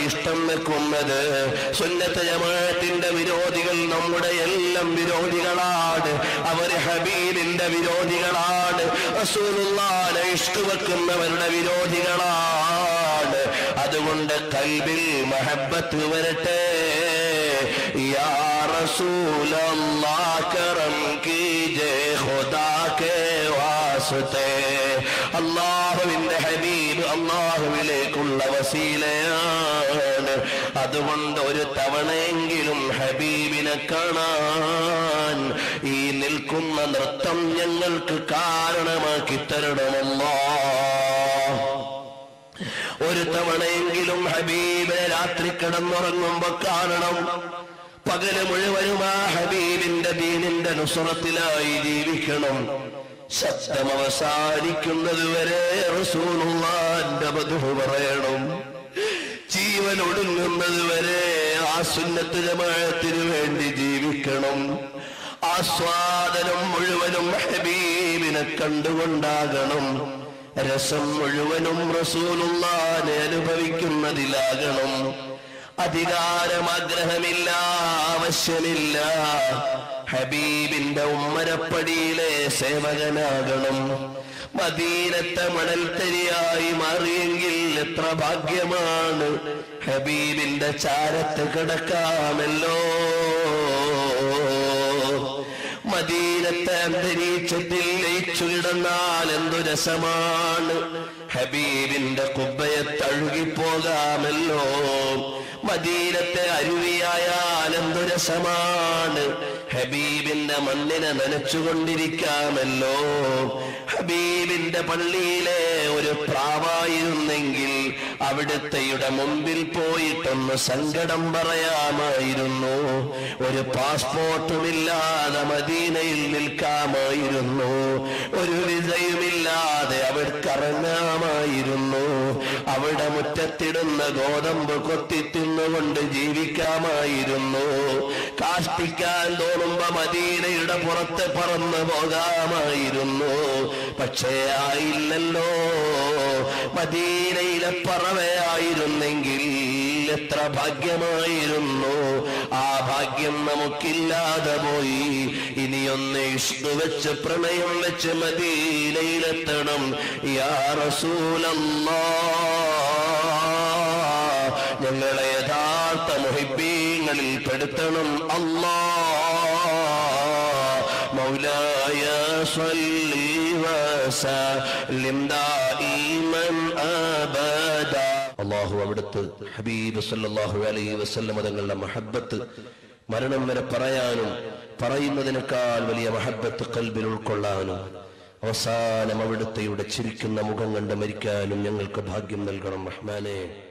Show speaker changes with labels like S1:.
S1: ഇഷ്ടം വെക്കുന്നത്. സുന്നത്ത് ജമാഅത്തിന്റെ വിരോധികൾ നമ്മുടെ എല്ലാം വിരോധികളാണ്. അവർ ഹബീബിന്റെ വിരോധികളാണ്. റസൂലുള്ളാഹിനെ ഇഷ്ക് വെക്കുന്നവരുടെ വിരോധികളാണ്. അതുകൊണ്ട് ഖൽബിൽ മഹബ്ബത്ത് വരട്ടെ. യാ റസൂലല്ലാഹ് കറം കീജേ ഖുദാ കേ വാസ്തേ. അല്ലാഹുവിന്റെ ഹബീബ് അല്ലാഹുവിലേക്കുള്ള വസീലയാണ്. അതുകൊണ്ട് ഒരു തവണയെങ്കിലും ഹബീബിനെ കാണാൻ ഈ നിൽക്കുന്ന നൃത്തം ഞങ്ങൾക്ക് കാരണമാക്കി തരണമല്ലാഹ്. ഒരു തവണയെങ്കിലും ഹബീബിനെ രാത്രി കിടന്നുറങ്ങുമ്പോ കാണണം. പകല് മുഴുവനും ആ ഹബീബിന്റെ ദീനിന്റെ നുസ്റത്തിലായി ജീവിക്കണം. ശബ്ദം അവസാനിക്കുന്നത് വരെ റസൂലുള്ളാഹിന്റെ മദ്ഹ് പറയണം. ജീവൻ ഒടുങ്ങുന്നത് വരെ ആ സുന്നത്ത് ജമാഅത്തിന് വേണ്ടി ജീവിക്കണം. ആസ്വാദനം മുഴുവനും ഹബീബിനെ കണ്ടുകൊണ്ടാകണം. രസം മുഴുവനും റസൂലുള്ളാഹിനെ അനുഭവിക്കുന്നതിലാകണം. അധികാരം ആഗ്രഹമില്ല, ആവശ്യമില്ല. ഹബീബിന്റെ ഉമ്മരപ്പടിയിലെ സേവകനാകണം. മദീനത്തെ മണൽത്തരിയായി മാറിയെങ്കിൽ എത്ര ഭാഗ്യമാണ്. ഹബീബിന്റെ ചാരത്ത് കിടക്കാമല്ലോ. മദീനത്തെ അന്തരീക്ഷത്തിൽ ലയിച്ചു കിടന്നാൽ എന്തു രസമാണ്. ഹബീബിന്റെ കുബ്ബയെ തഴുകിപ്പോകാമല്ലോ. മദീനത്തെ അരുവിയായാൽ എന്തു രസമാണ്. ഹബീബിന്റെ മണ്ണിനെ നനച്ചുകൊണ്ടിരിക്കാമല്ലോ. ഹബീബിന്റെ പള്ളിയിലെ ഒരു പ്രാവായിരുന്നെങ്കിൽ അവിടുത്തെയുടെ മുമ്പിൽ പോയിട്ടൊന്ന് സങ്കടം പറയാമായിരുന്നു. ഒരു പാസ്പോർട്ടുമില്ലാതെ മദീനയിൽ നിൽക്കാമായിരുന്നു. ഒരു വിസയുമില്ലാതെ അവർക്കിറങ്ങാമായിരുന്നു. അവിടെ മുറ്റത്തിടുന്ന ഗോതമ്പ് കൊത്തിത്തിന്നുകൊണ്ട് ജീവിക്കാമായിരുന്നു. കാഷ്ടിക്കാൻ തോന്നുമ്പോ മദീനയുടെ പുറത്ത് പറന്നു പോകാമായിരുന്നു. പക്ഷേ ആയില്ലല്ലോ. മദീനയിലെ പറവയായിരുന്നെങ്കിൽ എത്ര ഭാഗ്യമായിരുന്നു. ആ ഭാഗ്യം നമുക്കില്ലാതെ പോയി. ഇനിയൊന്ന് ഇഷ്ക് വെച്ച് പ്രണയം വെച്ച് മദീനയിലെത്തണം. യാ റസൂലല്ലാഹ്, ഞങ്ങളെ യഥാർത്ഥ മുഹിബ്ബീങ്ങളിൽ പെടുത്തണം അല്ലാഹ്. മൗലായ സ്വല്ലി വസല്ലിം ദായിമൻ അബദ. അല്ലാഹു അവിടുത്തെ ഹബീബ് സല്ലല്ലാഹു അലൈഹി വസല്ലം തങ്ങളുടെ മഹബ്ബത്ത് മരണം വരെ പറയാനും പറയുന്നതിനേക്കാൾ വലിയ മഹബ്ബത്ത് ഖൽബിൽ ഉൾക്കൊള്ളാനും അവസാനം അവിടുത്തെയുടെ ചിരിക്കുന്ന മുഖം കണ്ട് മരിക്കാനും ഞങ്ങൾക്ക് ഭാഗ്യം നൽകണം റഹ്മാനേ.